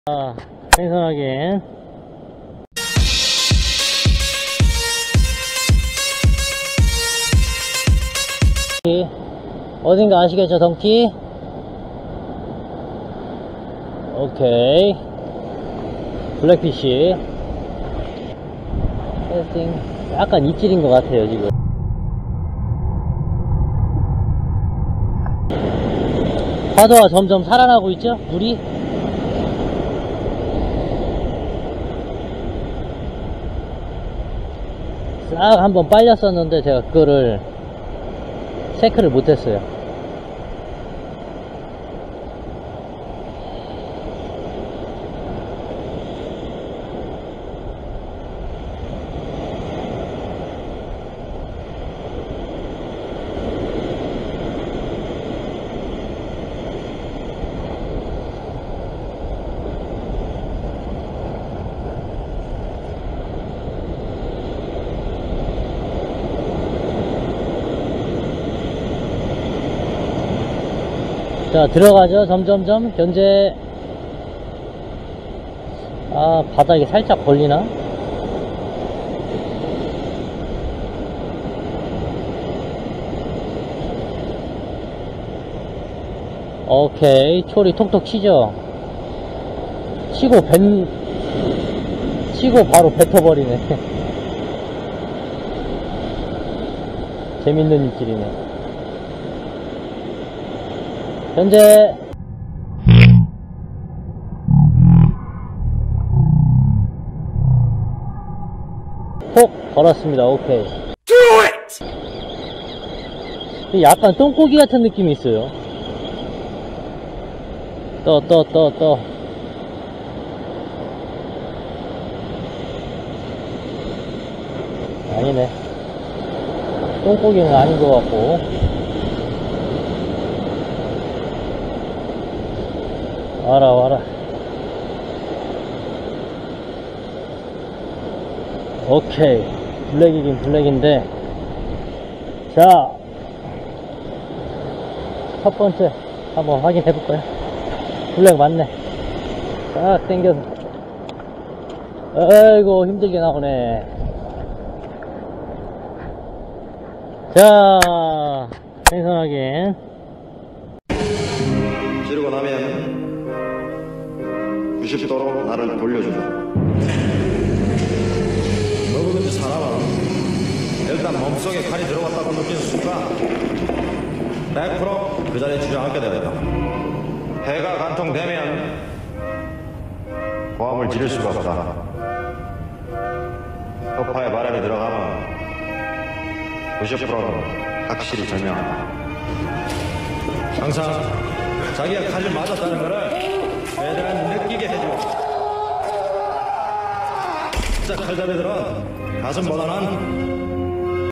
생선하게 어딘가 아시겠죠? 덩키. 오케이, 블랙피쉬 캐스팅. 약간 입질인 것 같아요 지금. 파도가 점점 살아나고 있죠? 물이 싹 한번 빨렸었는데 제가 그거를 체크를 못했어요. 자, 들어가죠. 점점점 견제. 바닥에 살짝 걸리나? 오케이, 초리 톡톡 치죠. 치고 바로 뱉어버리네. 재밌는 입질이네. 현재 톡 걸었습니다. 오케이. 약간 똥고기 같은 느낌이 있어요. 떠. 아니네. 똥고기는 아닌 것 같고. 와라. 오케이, 블랙이긴 블랙인데. 자, 첫 번째 한번 확인해 볼까요? 블랙 맞네. 딱 당겨서. 아이고, 힘들게 나오네. 자, 생선하게 지르고 나면 90도로 나를 돌려주고, 먹으면서 사람은 일단 몸속에 칼이 들어갔다고 느끼는 순간 100% 그 자리에 주저앉게 되었다. 해가 관통되면 고함을 지를 수가 없다. 허파에 바람이 들어가면 90%는 확실히 절명한다. 항상 자기가 칼을 맞았다는 것을 최대한 느끼게 해주고, 진짜 칼잡이들은 가슴보다는